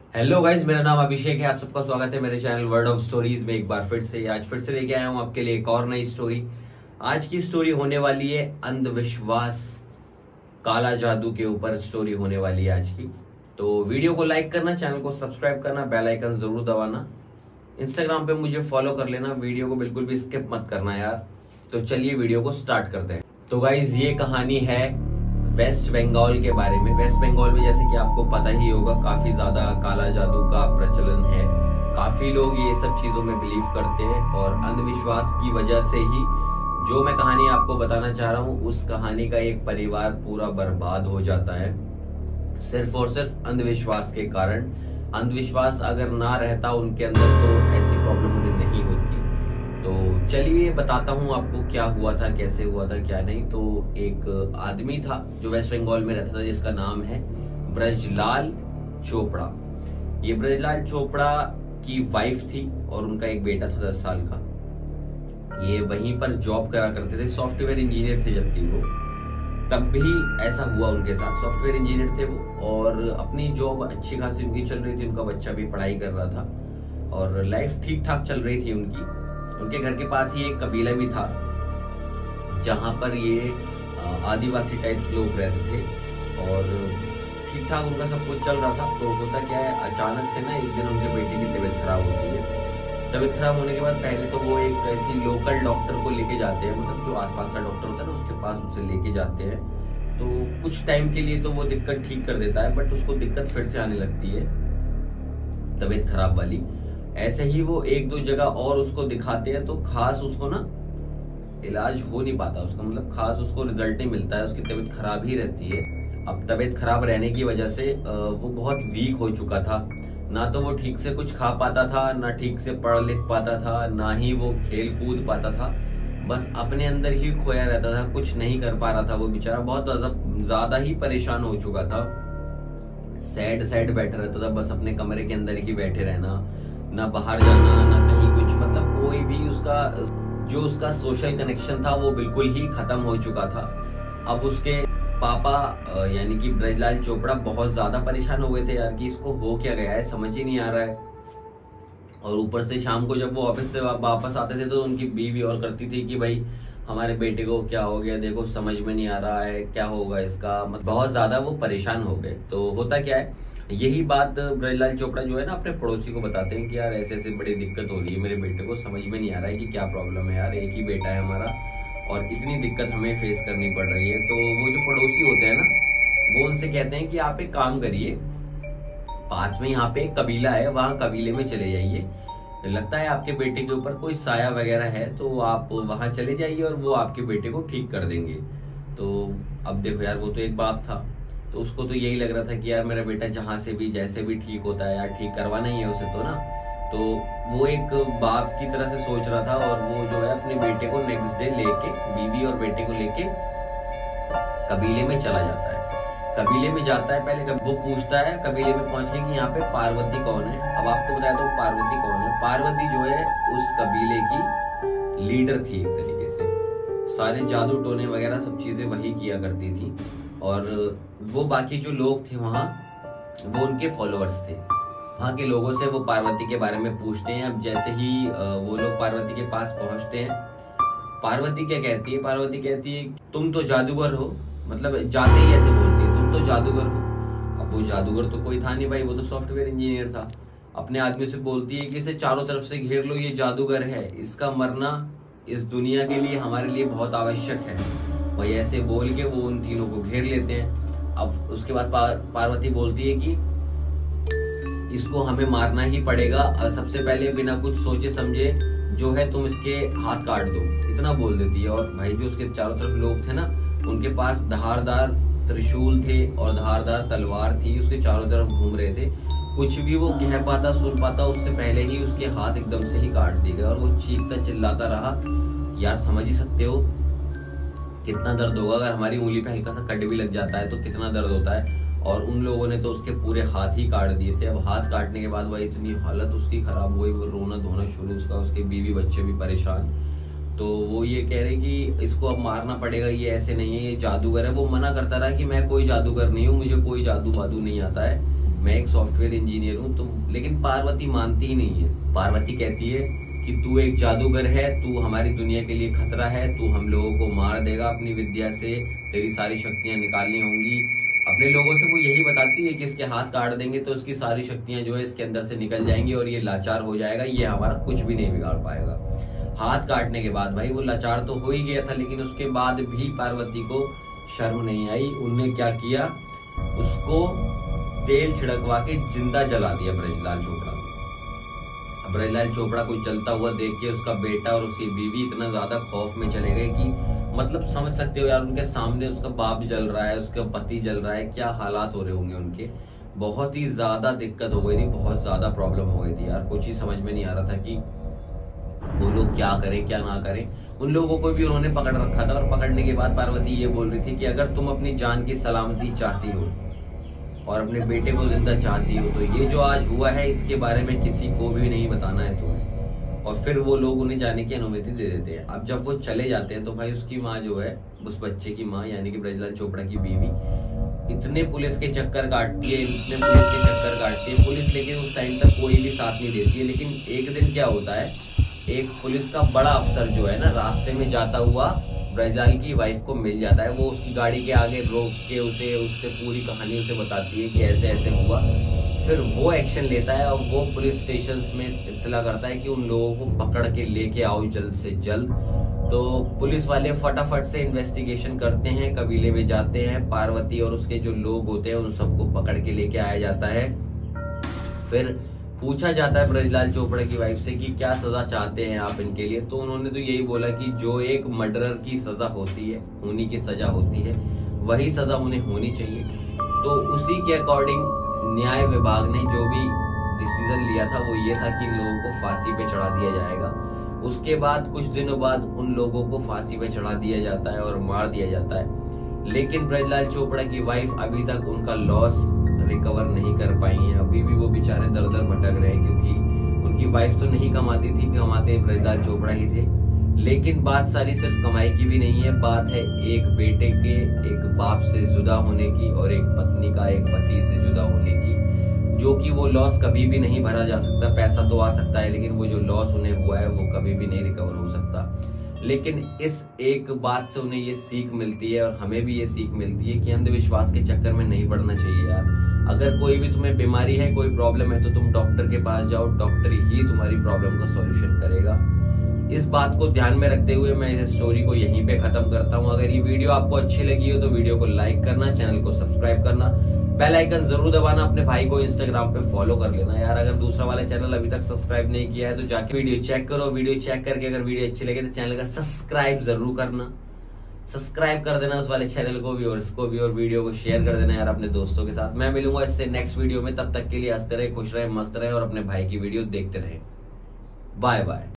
Hello guys, मेरा नाम अभिषेक है। आप सबका स्वागत है मेरे चैनल वर्ड ऑफ स्टोरीज में। एक बार फिर से लेके आया हूँ आपके लिए एक और नई स्टोरी। आज की स्टोरी होने वाली है अंधविश्वास, काला जादू के ऊपर स्टोरी होने वाली है आज की। तो वीडियो को लाइक करना, चैनल को सब्सक्राइब करना, बेल आइकन जरूर दबाना, इंस्टाग्राम पे मुझे फॉलो कर लेना। वीडियो को बिल्कुल भी स्किप मत करना यार। तो चलिए वीडियो को स्टार्ट करते हैं। तो गाइज ये कहानी है वेस्ट बंगाल के बारे में। वेस्ट बंगाल में जैसे कि आपको पता ही होगा काफी ज्यादा काला जादू का प्रचलन है। काफी लोग ये सब चीजों में बिलीव करते हैं और अंधविश्वास की वजह से ही जो मैं कहानी आपको बताना चाह रहा हूँ उस कहानी का एक परिवार पूरा बर्बाद हो जाता है, सिर्फ और सिर्फ अंधविश्वास के कारण। अंधविश्वास अगर ना रहता उनके अंदर तो ऐसी प्रॉब्लम उन्हें नहीं होती। तो चलिए बताता हूँ आपको क्या हुआ था, कैसे हुआ था, क्या नहीं। तो एक आदमी था जो वेस्ट बंगाल में रहता था, जिसका नाम है ब्रजलाल चोपड़ा। ये ब्रजलाल चोपड़ा की वाइफ थी और उनका एक बेटा था 10 साल का। ये वहीं पर जॉब करा करते थे, सॉफ्टवेयर इंजीनियर थे। जबकि वो तब भी ऐसा हुआ उनके साथ, सॉफ्टवेयर इंजीनियर थे वो और अपनी जॉब अच्छी खासी उनकी चल रही थी। उनका बच्चा भी पढ़ाई कर रहा था और लाइफ ठीक ठाक चल रही थी उनकी। उनके घर के पास ही एक कबीला भी था जहां पर ये आदिवासी टाइप लोग रहते थे और ठीक ठाक उनका सब कुछ चल रहा था। तो होता क्या है, अचानक से ना एक दिन उनके बेटे की तबीयत खराब होती है। तबीयत खराब होने के बाद पहले तो वो एक ऐसी लोकल डॉक्टर को लेके जाते हैं, मतलब जो आसपास का डॉक्टर होता है ना उसके पास उसे लेके जाते हैं। तो कुछ टाइम के लिए तो वो दिक्कत ठीक कर देता है, बट उसको दिक्कत फिर से आने लगती है, तबीयत खराब वाली। ऐसे ही वो एक दो जगह और उसको दिखाते हैं तो खास उसको ना इलाज हो नहीं पाता उसका, मतलब खास उसको रिजल्ट नहीं मिलता है, उसकी तबीयत खराब ही रहती है। अब तबीयत खराब रहने की वजह से वो बहुत वीक हो चुका था। ना तो वो ठीक से कुछ खा पाता था, ना ठीक से पढ़ लिख पाता था, ना ही वो खेल कूद पाता था। बस अपने अंदर ही खोया रहता था, कुछ नहीं कर पा रहा था। वो बेचारा बहुत ज्यादा ही परेशान हो चुका था। सैड सैड बैठा रहता था, बस अपने कमरे के अंदर ही बैठे रहना, ना बाहर जाना, ना कहीं कुछ, मतलब कोई भी उसका सोशल कनेक्शन था वो बिल्कुल ही खत्म हो चुका था। अब उसके पापा यानी कि ब्रजलाल चोपड़ा बहुत ज्यादा परेशान हो गए थे यार कि इसको हो क्या गया है, समझ ही नहीं आ रहा है। और ऊपर से शाम को जब वो ऑफिस से वापस आते थे तो उनकी बीवी और करती थी कि भाई हमारे बेटे को क्या हो गया, देखो समझ में नहीं आ रहा है क्या होगा इसका। मतलब बहुत ज्यादा वो परेशान हो गए। तो होता क्या है, यही बात ब्रजलाल चोपड़ा जो है ना अपने पड़ोसी को बताते हैं कि यार ऐसे ऐसे बड़ी दिक्कत हो रही है मेरे बेटे को, समझ में नहीं आ रहा है कि क्या प्रॉब्लम है यार, एक ही बेटा है हमारा और इतनी दिक्कत हमें फेस करनी पड़ रही है। तो वो जो पड़ोसी होते हैं ना वो उनसे कहते हैं कि आप एक काम करिए, पास में यहाँ पे एक कबीला है, वहां कबीले में चले जाइए, लगता है आपके बेटे के ऊपर कोई साया वगैरह है तो आप वहां चले जाइए और वो आपके बेटे को ठीक कर देंगे। तो अब देखो यार, वो तो एक बाप था तो उसको तो यही लग रहा था कि यार मेरा बेटा जहां से भी जैसे भी ठीक होता है यार, ठीक करवाना ही है उसे तो ना। तो वो एक बाप की तरह से सोच रहा था और वो जो है अपने बेटे को नेक्स्ट डे लेके, बीवी और बेटे को लेके कबीले में चला जाता है। कबीले में जाता है, पहले वो पूछता है कबीले में पहुंच के कि यहाँ पे पार्वती कौन है। अब आपको बताया तो पार्वती कौन है। पार्वती जो है उस कबीले की लीडर थी, एक तरीके से सारे जादू टोने वगैरह सब चीजें वही किया करती थी और वो बाकी जो लोग थे वहां वो उनके फॉलोअर्स थे। वहां के लोगों से वो पार्वती के बारे में पूछते हैं। अब जैसे ही वो लोग पार्वती के पास पहुंचते हैं, पार्वती क्या कहती है, पार्वती कहती है तुम तो जादूगर हो, मतलब जाते ही ऐसे बोलती है तुम तो जादूगर हो। अब वो जादूगर तो कोई था नहीं भाई, वो तो सॉफ्टवेयर इंजीनियर था। अपने आदमी से बोलती है कि इसे चारों तरफ से घेर लो, ये जादूगर है, इसका मरना इस दुनिया के लिए हमारे लिए बहुत आवश्यक है। वही ऐसे बोल के वो उन तीनों को घेर लेते हैं। अब उसके बाद पार्वती बोलती है कि इसको हमें मारना ही पड़ेगा, सबसे पहले बिना कुछ सोचे समझे जो है तुम इसके हाथ काट दो, इतना बोल देती है। और भाई जो उसके चारों तरफ लोग थे ना उनके पास धारदार त्रिशूल थे और धारदार तलवार थी, उसके चारों तरफ घूम रहे थे। कुछ भी वो कह पाता सुन पाता उससे पहले ही उसके हाथ एकदम से ही काट दिए गए और वो चीखता चिल्लाता रहा। यार समझ ही सकते हो कितना दर्द होगा, अगर हमारी उंगली पे हल्का सा कट भी लग जाता है तो कितना दर्द होता है। और उन लोगों ने तो उसके पूरे हाथ ही काट दिए थे। अब हाथ काटने के बाद वह इतनी हालत उसकी खराब हो गई, वो रोना धोना शुरू, उसका उसके बीवी बच्चे भी परेशान। तो वो ये कह रहे कि इसको अब मारना पड़ेगा, ये ऐसे नहीं है, ये जादूगर है। वो मना करता रहा कि मैं कोई जादूगर नहीं हूँ, मुझे कोई जादू वादू नहीं आता है, मैं एक सॉफ्टवेयर इंजीनियर हूँ, तुम। लेकिन पार्वती मानती ही नहीं है। पार्वती कहती है कि तू एक जादूगर है, तू हमारी दुनिया के लिए खतरा है, तू हम लोगों को मार देगा, अपनी विद्या से तेरी सारी शक्तियां निकालनी होंगी। अपने लोगों से वो यही बताती है कि इसके हाथ काट देंगे तो उसकी सारी शक्तियां जो है इसके अंदर से निकल जाएंगी और ये लाचार हो जाएगा, ये हमारा कुछ भी नहीं बिगाड़ पाएगा। हाथ काटने के बाद भाई वो लाचार तो हो ही गया था, लेकिन उसके बाद भी पार्वती को शर्म नहीं आई। उनने क्या किया, उसको तेल छिड़कवा के जिंदा जला दिया ब्रजलाल चोपड़ा को। ब्रजलाल चोपड़ा को जलता हुआ देख के उसका बेटा और उसकी बीवी इतना ज्यादा खौफ में चले गए कि मतलब समझ सकते हो यार, उनके सामने उसका बाप जल रहा है, उसका पति जल रहा है, क्या हालात हो रहे होंगे उनके। बहुत ही ज्यादा दिक्कत हो गई थी, बहुत ज्यादा प्रॉब्लम हो गई थी यार। कुछ ही समझ में नहीं आ रहा था कि वो लोग क्या करें क्या ना करें। उन लोगों को भी उन्होंने पकड़ रखा था और पकड़ने के बाद पार्वती ये बोल रही थी कि अगर तुम अपनी जान की सलामती चाहती हो और अपने बेटे को जिंदा चाहती हो तो ये जो आज हुआ है इसके बारे में किसी को भी नहीं बताना है तुम्हें। और फिर वो लोग उन्हें जाने की अनुमति दे देते हैं। अब जब वो चले जाते हैं तो भाई उसकी माँ जो है, उस बच्चे की माँ यानी कि ब्रजलाल चोपड़ा की बीवी, इतने पुलिस के चक्कर काटती है, इतने पुलिस के चक्कर काटती है पुलिस, लेकिन उस टाइम तक कोई भी साथ नहीं देती है। लेकिन एक दिन क्या होता है, एक पुलिस का बड़ा अफसर जो है ना, रास्ते में जाता हुआ ब्रजलाल की वाइफ को मिल जाता है। वो उसकी गाड़ी के आगे रोक के उससे पूरी कहानी उसे बताती है कि ऐसे ऐसे हुआ। फिर वो एक्शन लेता है और वो पुलिस स्टेशन में इत्तला करता है कि उन लोगों को पकड़ के लेके आओ जल्द से जल्द। तो पुलिस वाले फटाफट से इन्वेस्टिगेशन करते हैं, कबीले में जाते हैं, पार्वती और उसके जो लोग होते हैं उन सबको पकड़ के लेके आया जाता है। फिर पूछा जाता है ब्रजलाल चोपड़ा की वाइफ से कि क्या सजा चाहते हैं आप इनके लिए। तो उन्होंने तो यही बोला कि जो एक मर्डरर की सजा होती है, खूनी की सजा होती है, वही सजा उन्हें होनी चाहिए। तो उसी के अकॉर्डिंग न्याय विभाग ने जो भी डिसीजन लिया था वो ये था कि इन लोगों को फांसी पे चढ़ा दिया जाएगा। उसके बाद कुछ दिनों बाद उन लोगों को फांसी पे चढ़ा दिया जाता है और मार दिया जाता है। लेकिन ब्रजलाल चोपड़ा की वाइफ अभी तक उनका लॉस रिकवर नहीं कर पाई है। अभी भी वो बेचारे दर दर भटक रहे हैं, क्योंकि उनकी वाइफ तो नहीं कमाती थी, कमाते ब्रजलाल चोपड़ा ही थे। लेकिन बात सारी सिर्फ कमाई की भी नहीं है, बात है एक बेटे के एक बाप से जुदा होने की और एक पत्नी का एक पति से जुदा होने की, जो कि वो लॉस कभी भी नहीं भरा जा सकता। पैसा तो आ सकता है लेकिन वो जो लॉस उन्हें हुआ है वो कभी भी नहीं रिकवर हो सकता। लेकिन इस एक बात से उन्हें ये सीख मिलती है और हमें भी ये सीख मिलती है कि अंधविश्वास के चक्कर में नहीं पड़ना चाहिए यार। अगर कोई भी तुम्हें बीमारी है, कोई प्रॉब्लम है, तो तुम डॉक्टर के पास जाओ, डॉक्टर ही तुम्हारी प्रॉब्लम का सॉल्यूशन करेगा। इस बात को ध्यान में रखते हुए मैं इस स्टोरी को यहीं पे खत्म करता हूँ। अगर ये वीडियो आपको अच्छी लगी हो तो वीडियो को लाइक करना, चैनल को सब्सक्राइब करना, बेल आइकन जरूर दबाना, अपने भाई को इंस्टाग्राम पे फॉलो कर लेना यार। अगर दूसरा वाला चैनल अभी तक सब्सक्राइब नहीं किया है तो जाके वीडियो चेक करो। वीडियो चेक करके अगर वीडियो अच्छी लगे तो चैनल का सब्सक्राइब जरूर करना, सब्सक्राइब कर देना उस वाले चैनल को भी और इसको भी, और वीडियो को शेयर कर देना यार अपने दोस्तों के साथ। मैं मिलूंगा इससे नेक्स्ट वीडियो में, तब तक के लिए हंसते रहे, खुश रहे, मस्त रहे और अपने भाई की वीडियो देखते रहे। Bye bye.